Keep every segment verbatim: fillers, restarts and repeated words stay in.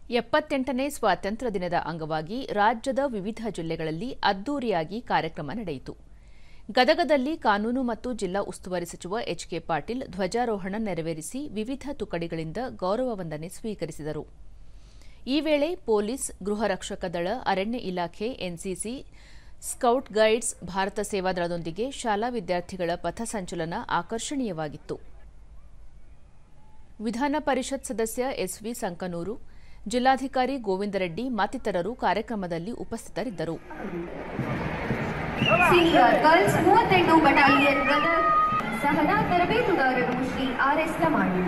ಎಪ್ಪತ್ತೆಂಟನೇ ಸ್ವಾತಂತ್ರ್ಯ ದಿನದ ಅಂಗವಾಗಿ ರಾಜ್ಯದ ವಿವಿಧ ಜಿಲ್ಲೆಗಳಲ್ಲಿ ಅದ್ದೂರಿಯಾಗಿ ಕಾರ್ಯಕ್ರಮ ನಡೆಯಿತು. ಗದಗದಲ್ಲಿ ಕಾನೂನು ಮತ್ತು ಜಿಲ್ಲಾ ಉಸ್ತುವಾರಿ ಸಚಿವ ಎಚ್ ಕೆ ಪಾಟೀಲ್ ಧ್ವಜಾರೋಹಣ ನೆರವೇರಿಸಿ ವಿವಿಧ ತುಕಡಿಗಳಿಂದ ಗೌರವ ವಂದನೆ ಸ್ವೀಕರಿಸಿದರು. ಈ ವೇಳೆ ಪೊಲೀಸ್, ಗೃಹ ರಕ್ಷಕ ದಳ, ಅರಣ್ಯ ಇಲಾಖೆ, ಎನ್ಸಿಸಿ, ಸ್ಕೌಟ್ ಗೈಡ್ಸ್, ಭಾರತ ಸೇವಾದಳದೊಂದಿಗೆ ಶಾಲಾ ವಿದ್ಯಾರ್ಥಿಗಳ ಪಥಸಂಚಲನ ಆಕರ್ಷಣೀಯವಾಗಿತ್ತು. ವಿಧಾನ ಪರಿಷತ್ ಸದಸ್ಯ ಎಸ್ವಿ ಸಂಕನೂರು, ಜಿಲ್ಲಾಧಿಕಾರಿ ಗೋವಿಂದ ರೆಡ್ಡಿ ಮತ್ತಿತರರು ಕಾರ್ಯಕ್ರಮದಲ್ಲಿ ಉಪಸ್ಥಿತರಿದ್ದರು. ಸೀನಿಯರ್ ಗರ್ಲ್ಸ್ ಮೂವತ್ತೆಂಟು ಬಟಾಲಿಯನ್ ಗದಗ ಸಹನಾ ತರಬೇತುದಾರರು ಶ್ರೀ ಆರ್ ಎಸ್ ಲಮಾಣಿ.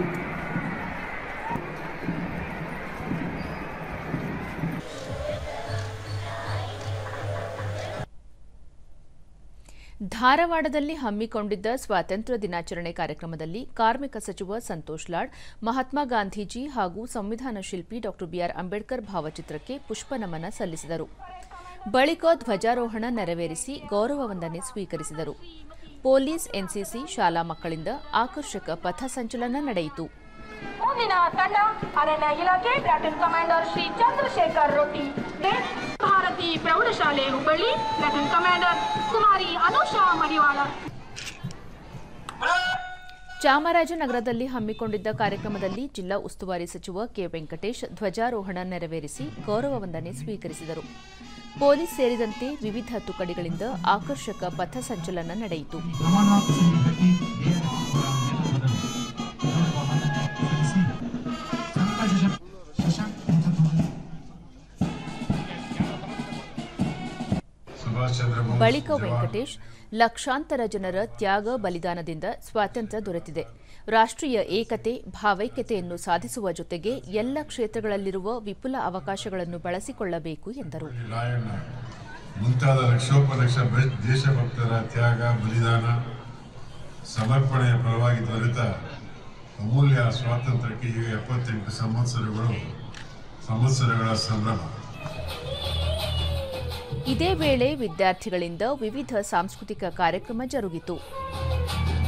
ಧಾರವಾಡದಲ್ಲಿ ಹಮ್ಮಿಕೊಂಡಿದ್ದ ಸ್ವಾತಂತ್ರ್ಯ ದಿನಾಚರಣೆ ಕಾರ್ಯಕ್ರಮದಲ್ಲಿ ಕಾರ್ಮಿಕ ಸಚಿವ ಸಂತೋಷ್ ಲಾಡ್, ಮಹಾತ್ಮ ಗಾಂಧೀಜಿ ಹಾಗೂ ಸಂವಿಧಾನ ಶಿಲ್ಪಿ ಡಾ ಬಿಆರ್ ಅಂಬೇಡ್ಕರ್ ಭಾವಚಿತ್ರಕ್ಕೆ ಪುಷ್ಪನಮನ ಸಲ್ಲಿಸಿದರು. ಬಳಿಕ ಧ್ವಜಾರೋಹಣ ನೆರವೇರಿಸಿ ಗೌರವ ವಂದನೆ ಸ್ವೀಕರಿಸಿದರು. ಪೊಲೀಸ್, ಎನ್ಸಿಸಿ, ಶಾಲಾ ಮಕ್ಕಳಿಂದ ಆಕರ್ಷಕ ಪಥಸಂಚಲನ ನಡೆಯಿತು. ಮುಂದಿನ ತಂಡ ಅರಣ್ಯ ಇಲಾಖೆ ಪ್ಲಾಟೂನ್ ಕಮಾಂಡರ್ ಶ್ರೀ ಚಂದ್ರಶೇಖರ್ ರೊಟ್ಟಿ, ಭಾರತಿ ಪ್ರೌಢಶಾಲೆ ಹುಬ್ಬಳ್ಳಿ ಪ್ಲಾಟೂನ್ ಕಮಾಂಡರ್ ಕುಮಾರಿ ಅನುಷಾ ಮಡಿವಾಳ. ಚಾಮರಾಜನಗರದಲ್ಲಿ ಹಮ್ಮಿಕೊಂಡಿದ್ದ ಕಾರ್ಯಕ್ರಮದಲ್ಲಿ ಜಿಲ್ಲಾ ಉಸ್ತುವಾರಿ ಸಚಿವ ಕೆ ವೆಂಕಟೇಶ್ ಧ್ವಜಾರೋಹಣ ನೆರವೇರಿಸಿ ಗೌರವ ವಂದನೆ ಸ್ವೀಕರಿಸಿದರು. ಪೊಲೀಸ್ ಸೇರಿದಂತೆ ವಿವಿಧ ತುಕಡಿಗಳಿಂದ ಆಕರ್ಷಕ ಪಥಸಂಚಲನ ನಡೆಯಿತು. ಬಳಿಕ ವೆಂಕಟೇಶ್, ಲಕ್ಷಾಂತರ ಜನರ ತ್ಯಾಗ ಬಲಿದಾನದಿಂದ ಸ್ವಾತಂತ್ರ್ಯ ದೊರೆತಿದೆ. ರಾಷ್ಟ್ರೀಯ ಏಕತೆ, ಭಾವೈಕ್ಯತೆಯನ್ನು ಸಾಧಿಸುವ ಜೊತೆಗೆ ಎಲ್ಲ ಕ್ಷೇತ್ರಗಳಲ್ಲಿರುವ ವಿಪುಲ ಅವಕಾಶಗಳನ್ನು ಬಳಸಿಕೊಳ್ಳಬೇಕು ಎಂದರು. ಮುಂತಾದ ಲಕ್ಷೋಪಲಕ್ಷ ದೇಶಭಕ್ತರ ತ್ಯಾಗ ಬಲಿದಾನ ಸಮರ್ಪಣೆಯ ಫಲವಾಗಿ ದೊರೆತ ಅಮೂಲ್ಯ ಸ್ವಾತಂತ್ರ್ಯಕ್ಕೆ ಈಗ ಎಪ್ಪತ್ತೆಂಟು ಸಂವತ್ಸರಗಳು ಸಂವತ್ಸರಗಳ ಸಂಭ್ರಮ. ಇದೇ ವೇಳೆ ವಿದ್ಯಾರ್ಥಿಗಳಿಂದ ವಿವಿಧ ಸಾಂಸ್ಕೃತಿಕ ಕಾರ್ಯಕ್ರಮ ಜರುಗಿತು.